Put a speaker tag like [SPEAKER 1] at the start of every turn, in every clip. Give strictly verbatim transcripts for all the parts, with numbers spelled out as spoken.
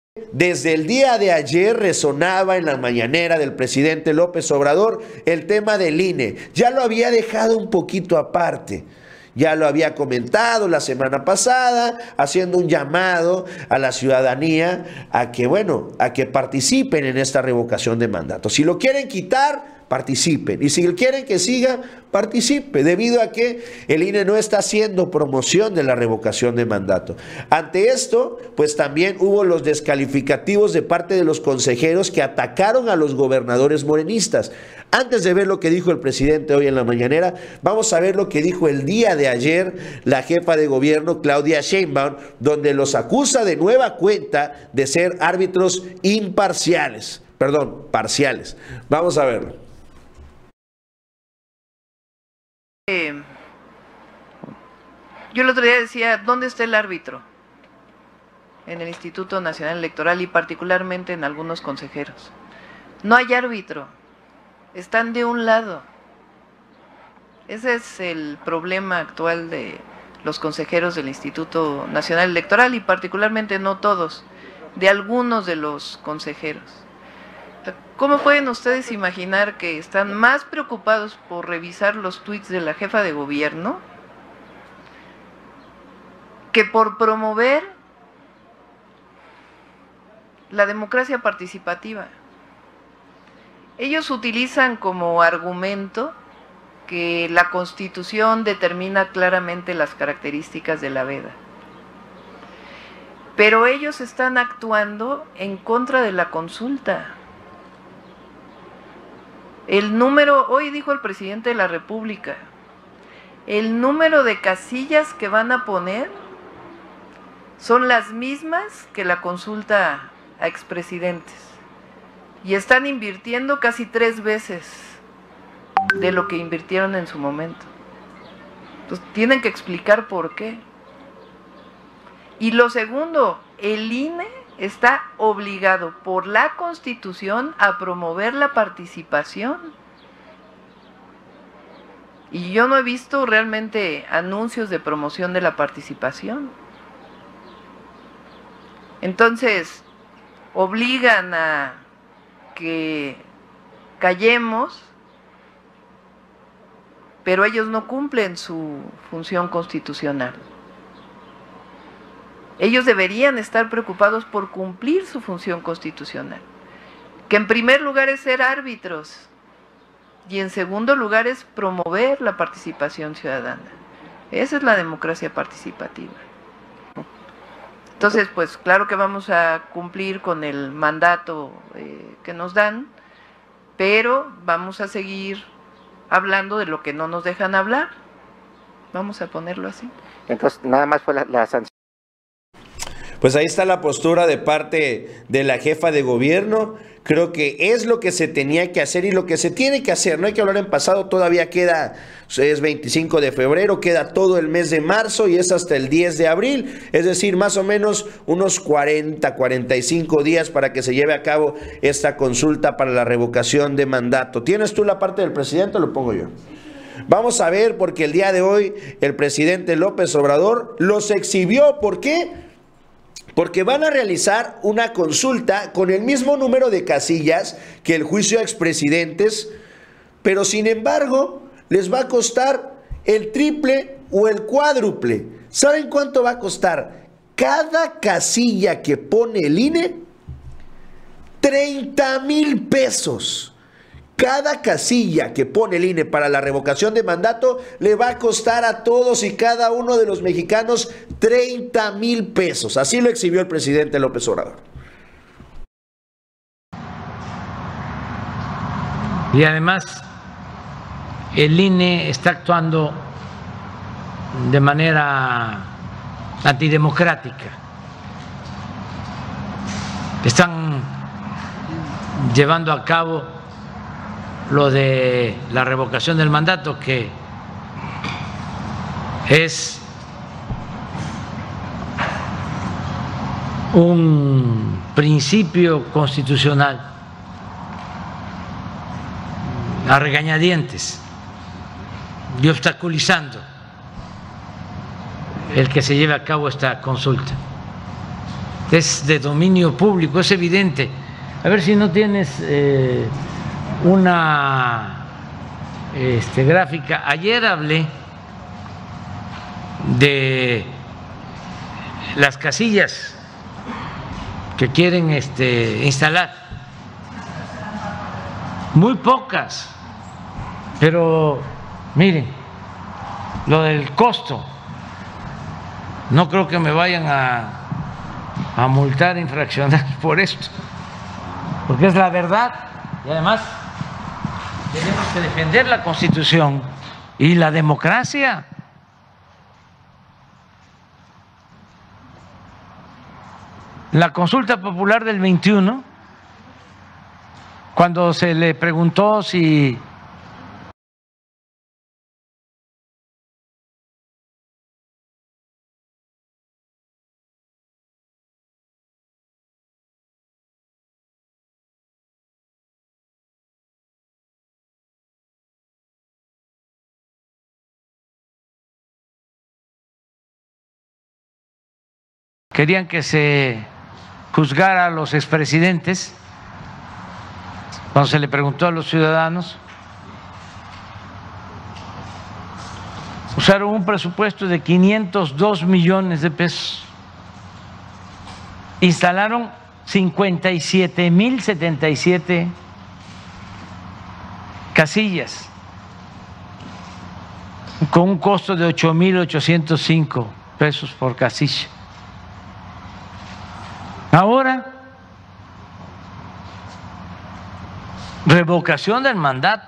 [SPEAKER 1] Desde el día de ayer resonaba en la mañanera del presidente López Obrador el tema del I N E. Ya lo había dejado un poquito aparte. Ya lo había comentado la semana pasada, haciendo un llamado a la ciudadanía a que, bueno, a que participen en esta revocación de mandato. Si lo quieren quitar, participen. Y si quieren que siga, participe, debido a que el I N E no está haciendo promoción de la revocación de mandato. Ante esto, pues también hubo los descalificativos de parte de los consejeros que atacaron a los gobernadores morenistas. Antes de ver lo que dijo el presidente hoy en la mañanera, vamos a ver lo que dijo el día de ayer la jefa de gobierno, Claudia Sheinbaum, donde los acusa de nueva cuenta de ser árbitros imparciales, perdón, parciales. Vamos a verlo.
[SPEAKER 2] Eh, yo el otro día decía, ¿dónde está el árbitro? En el Instituto Nacional Electoral y particularmente en algunos consejeros. No hay árbitro, están de un lado. Ese es el problema actual de los consejeros del Instituto Nacional Electoral y particularmente no todos, de algunos de los consejeros. ¿Cómo pueden ustedes imaginar que están más preocupados por revisar los tuits de la jefa de gobierno que por promover la democracia participativa? Ellos utilizan como argumento que la Constitución determina claramente las características de la veda, pero ellos están actuando en contra de la consulta. El número, hoy dijo el presidente de la República, el número de casillas que van a poner son las mismas que la consulta a expresidentes y están invirtiendo casi tres veces de lo que invirtieron en su momento. Entonces tienen que explicar por qué. Y lo segundo, el I N E está obligado por la Constitución a promover la participación. Y yo no he visto realmente anuncios de promoción de la participación. Entonces, obligan a que callemos, pero ellos no cumplen su función constitucional. Ellos deberían estar preocupados por cumplir su función constitucional, que en primer lugar es ser árbitros y en segundo lugar es promover la participación ciudadana. Esa es la democracia participativa. Entonces, pues claro que vamos a cumplir con el mandato eh, que nos dan, pero vamos a seguir hablando de lo que no nos dejan hablar. Vamos a ponerlo así.
[SPEAKER 3] Entonces, nada más fue la, la sanción.
[SPEAKER 1] Pues ahí está la postura de parte de la jefa de gobierno. Creo que es lo que se tenía que hacer y lo que se tiene que hacer. No hay que hablar en pasado, todavía queda, es veinticinco de febrero, queda todo el mes de marzo y es hasta el diez de abril. Es decir, más o menos unos cuarenta, cuarenta y cinco días para que se lleve a cabo esta consulta para la revocación de mandato. ¿Tienes tú la parte del presidente o lo pongo yo? Vamos a ver, porque el día de hoy el presidente López Obrador los exhibió. ¿Por qué? Porque van a realizar una consulta con el mismo número de casillas que el juicio a expresidentes, pero sin embargo les va a costar el triple o el cuádruple. ¿Saben cuánto va a costar cada casilla que pone el I N E? treinta mil pesos. Cada casilla que pone el I N E para la revocación de mandato le va a costar a todos y cada uno de los mexicanos treinta mil pesos. Así lo exhibió el presidente López Obrador.
[SPEAKER 4] Y además, el I N E está actuando de manera antidemocrática. Están llevando a cabo lo de la revocación del mandato, que es un principio constitucional a regañadientes y obstaculizando el que se lleve a cabo esta consulta. es de dominio público, es evidente. A ver si no tienes eh, una este, gráfica. Ayer hablé de las casillas que quieren este, instalar. Muy pocas, pero miren, lo del costo, no creo que me vayan a, a multar, infraccionar por esto, porque es la verdad y además tenemos que defender la Constitución y la democracia. La consulta popular del veintiuno, cuando se le preguntó si querían que se juzgara a los expresidentes, cuando se le preguntó a los ciudadanos, usaron un presupuesto de quinientos dos millones de pesos, instalaron cincuenta y siete mil setenta y siete casillas con un costo de ocho mil ochocientos cinco pesos por casilla. Ahora, revocación del mandato.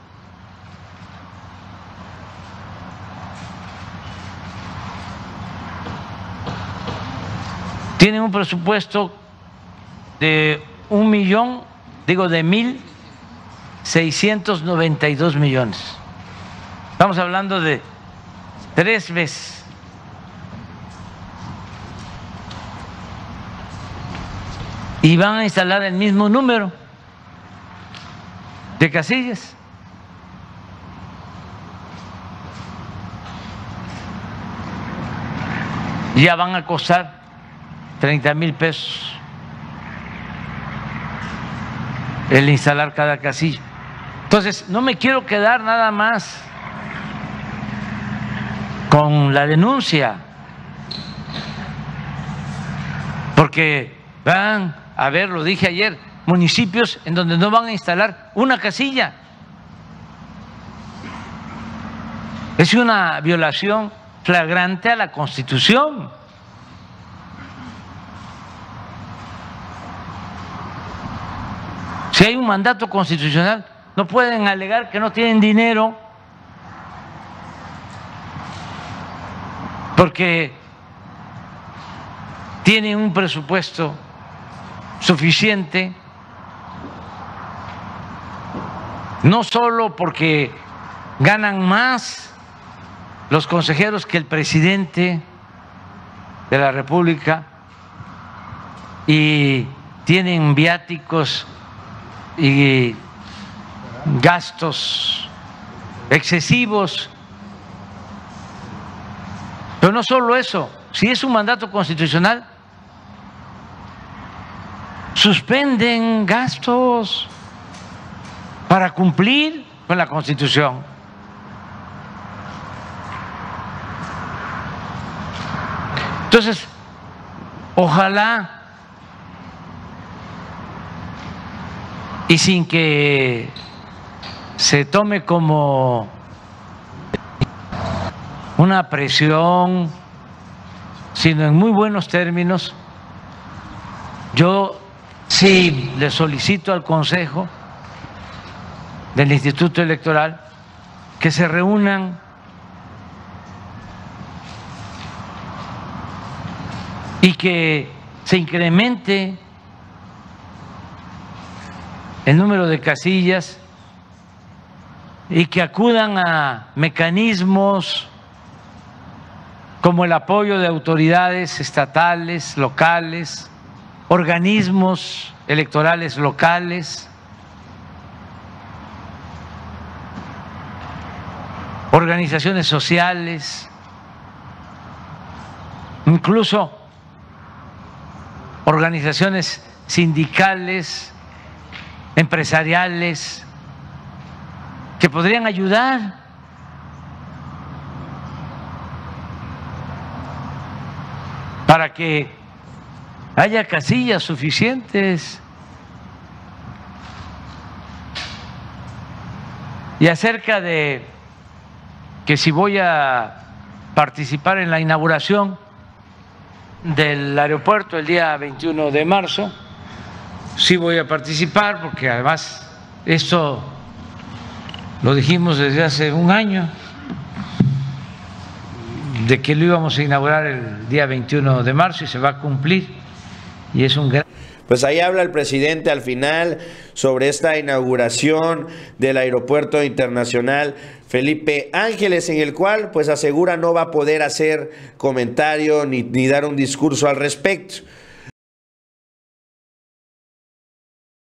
[SPEAKER 4] Tienen un presupuesto de un millón, digo de mil seiscientos noventa y dos millones. Estamos hablando de tres veces. Y van a instalar el mismo número de casillas. Ya van a costar treinta mil pesos el instalar cada casilla. Entonces, no me quiero quedar nada más con la denuncia, porque van a ver, lo dije ayer, municipios en donde no van a instalar una casilla. Es una violación flagrante a la Constitución. Si hay un mandato constitucional, no pueden alegar que no tienen dinero porque tienen un presupuesto suficiente, no solo porque ganan más los consejeros que el presidente de la República y tienen viáticos y gastos excesivos, pero no solo eso, si es un mandato constitucional, suspenden gastos para cumplir con la Constitución. Entonces, ojalá y sin que se tome como una presión, sino en muy buenos términos, yo sí le solicito al Consejo del Instituto Electoral que se reúnan y que se incremente el número de casillas y que acudan a mecanismos como el apoyo de autoridades estatales, locales, organismos electorales locales, organizaciones sociales, incluso organizaciones sindicales, empresariales, que podrían ayudar. Para que haya casillas suficientes. Y acerca de que si voy a participar en la inauguración del aeropuerto el día veintiuno de marzo, sí voy a participar, porque además esto lo dijimos desde hace un año, de que lo íbamos a inaugurar el día veintiuno de marzo y se va a cumplir, y es un gran...
[SPEAKER 1] Pues ahí habla el presidente al final sobre esta inauguración del Aeropuerto Internacional Felipe Ángeles, en el cual pues asegura no va a poder hacer comentario ni, ni dar un discurso al respecto.